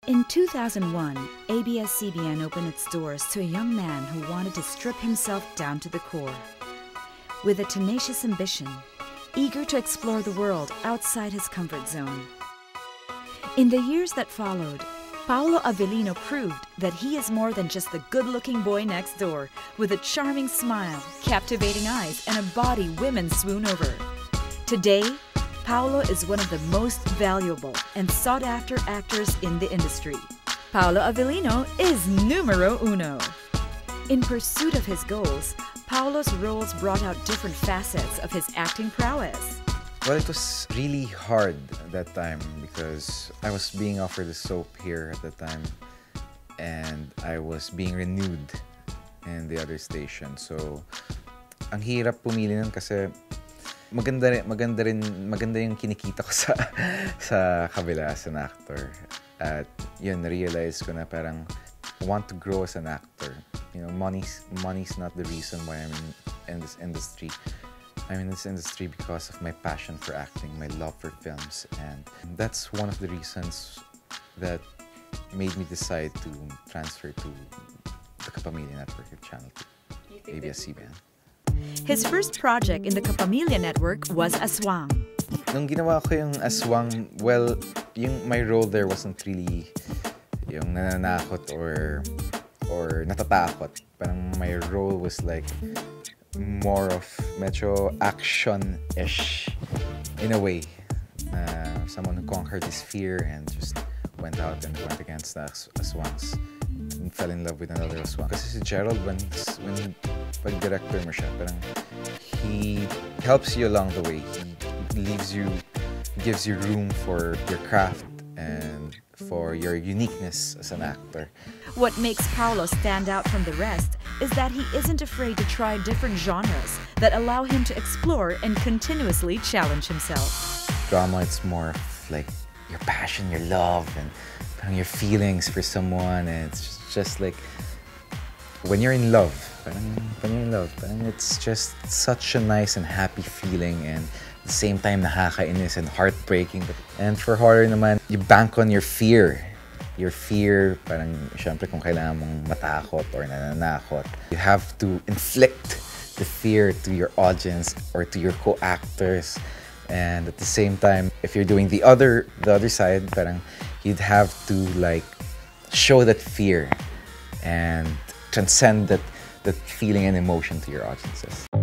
In 2001, ABS-CBN opened its doors to a young man who wanted to strip himself down to the core. With a tenacious ambition, eager to explore the world outside his comfort zone. In the years that followed, Paulo Avelino proved that he is more than just the good-looking boy next door, with a charming smile, captivating eyes, and a body women swoon over. Today, Paulo is one of the most valuable and sought-after actors in the industry. Paulo Avelino is numero uno. In pursuit of his goals, Paulo's roles brought out different facets of his acting prowess. Well, it was really hard at that time because I was being offered a soap here at that time and I was being renewed in the other station. So, ang hirap pumili nun kasi maganda yung kinikita ko sa kabila as an actor. At yun, na-realize ko na parang I want to grow as an actor. You know, money's not the reason why I'm in this industry. I'm in this industry because of my passion for acting, my love for films, and that's one of the reasons that made me decide to transfer to the Kapamilya network of Channel 2, ABS-CBN. His first project in the Kapamilya network was Aswang. Nung ginawa ko yung Aswang, well, my role there wasn't really yung nananakot or natatakot. Parang my role was like more of medyo action-ish in a way. Someone who conquered his fear and just went out and went against the aswangs and fell in love with another aswang. Kasi si Gerald, when pag-director mo siya, parang he helps you along the way. He gives you room for your craft and for your uniqueness as an actor. What makes Paulo stand out from the rest is that he isn't afraid to try different genres that allow him to explore and continuously challenge himself. Drama, it's more of like your passion, your love, and your feelings for someone, and it's just like when you're in love, it's just such a nice and happy feeling, and at the same time nakakainis and heartbreaking. And for horror naman, you bank on your fear. Your fear, parang syempre kung kailangan mong matakot or nananakot, you have to inflict the fear to your audience or to your co-actors. And at the same time, if you're doing the other side, parang you'd have to like show that fear and transcend that feeling and emotion to your audiences.